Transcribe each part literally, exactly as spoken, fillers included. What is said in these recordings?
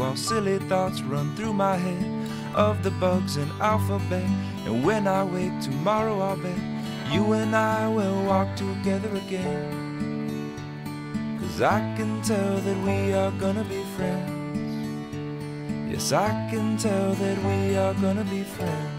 all silly thoughts run through my head of the bugs in alphabet. And when I wake tomorrow, I'll bet you and I will walk together again. 'Cause I can tell that we are gonna be friends. Yes, I can tell that we are gonna be friends.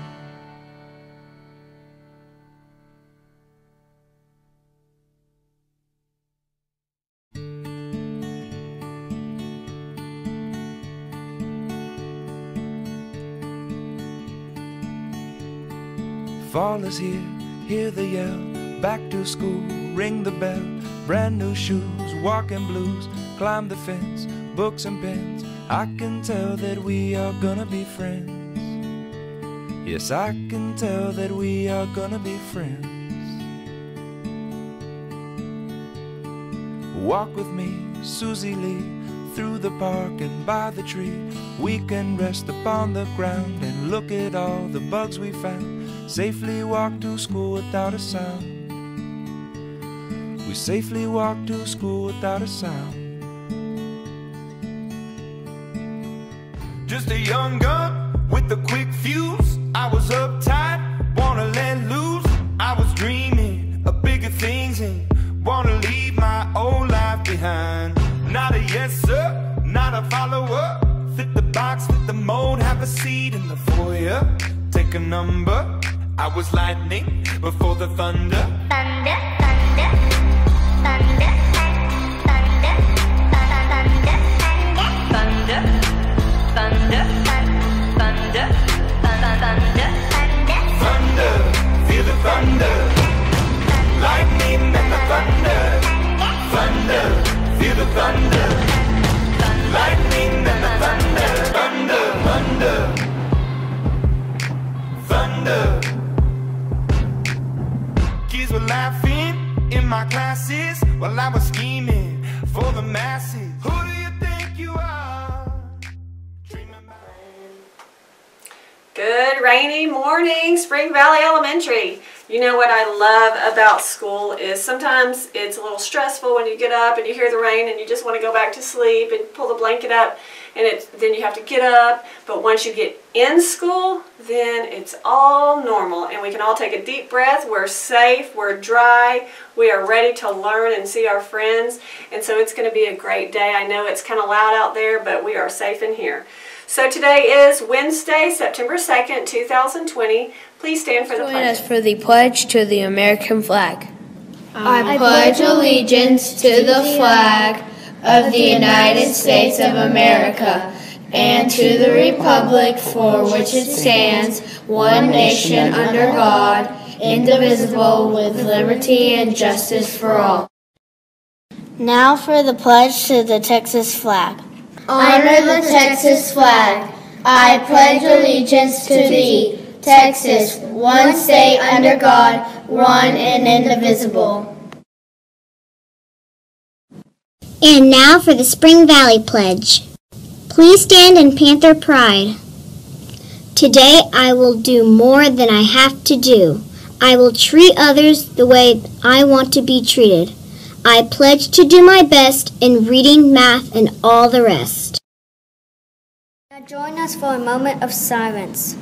Fall is here, hear the yell, back to school, ring the bell, brand new shoes, walking blues, climb the fence, books and pens. I can tell that we are gonna be friends. Yes, I can tell that we are gonna be friends. Walk with me, Susie Lee, through the park and by the tree. We can rest upon the ground and look at all the bugs we found. Safely walk to school without a sound. We safely walk to school without a sound. Just a young gun with a quick fuse. I was uptight, wanna let loose. I was dreaming of bigger things and wanna leave my old life behind. Not a yes sir, not a follower. Fit the box, fit the mold, have a seat in the foyer. Take a number. I was lightning before the thunder. Thunder, thunder, thunder, thunder, thunder, thunder, thunder, thunder, thunder, thunder, thunder, feel the thunder. Lightning and the thunder. Thunder, feel the thunder. Lightning and the thunder. Thunder, thunder, thunder. Kids were laughing in my classes while I was scheming for the masses. Who do you think you are? Good rainy morning, Spring Valley Elementary. You know what I love about school is sometimes it's a little stressful when you get up and you hear the rain and you just want to go back to sleep and pull the blanket up, and it's, then you have to get up. But once you get in school, then it's all normal and we can all take a deep breath. We're safe, we're dry, we are ready to learn and see our friends, and so it's going to be a great day. I know it's kind of loud out there, but we are safe in here. So today is Wednesday, September second, two thousand twenty. Please stand for the pledge. Join us for the pledge to the American flag. I pledge allegiance to the flag of the United States of America and to the republic for which it stands, one nation under God, indivisible, with liberty and justice for all. Now for the pledge to the Texas flag. Honor the Texas flag. I pledge allegiance to thee, Texas, one state under God, one and indivisible. And now for the Spring Valley Pledge. Please stand in Panther pride. Today I will do more than I have to do. I will treat others the way I want to be treated. I pledge to do my best in reading, math, and all the rest. Now join us for a moment of silence.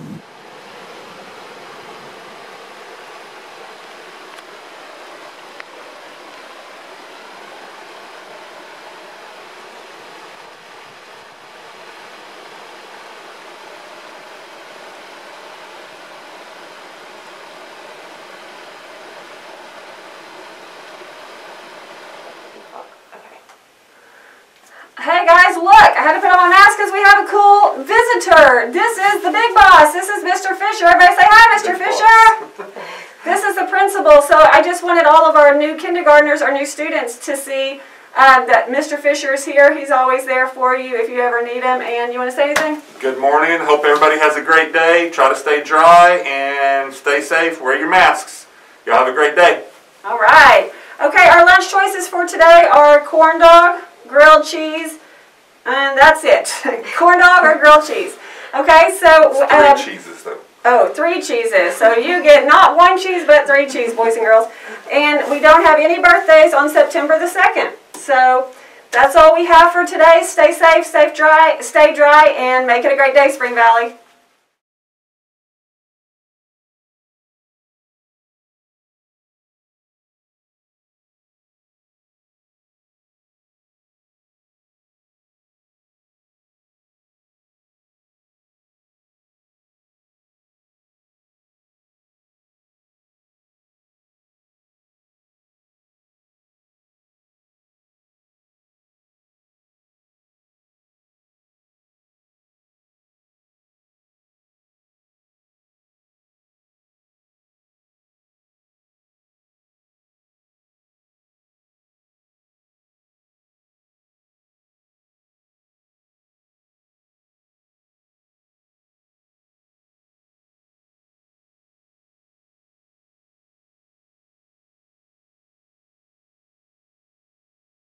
Hey guys, look, I had to put on my mask because we have a cool visitor. This is the big boss. This is Mister Fisher. Everybody say hi, Mister Fisher. This is the principal. So I just wanted all of our new kindergartners, our new students, to see um, that Mister Fisher is here. He's always there for you if you ever need him. And you want to say anything? Good morning. Hope everybody has a great day. Try to stay dry and stay safe. Wear your masks. Y'all have a great day. All right. Okay, our lunch choices for today are corn dog, grilled cheese, and that's it. Corn dog or grilled cheese. Okay, so... Um, three cheeses, though. Oh, three cheeses. So you get not one cheese, but three cheese, boys and girls. And we don't have any birthdays on September the second. So that's all we have for today. Stay safe, stay dry, stay dry, and make it a great day, Spring Valley.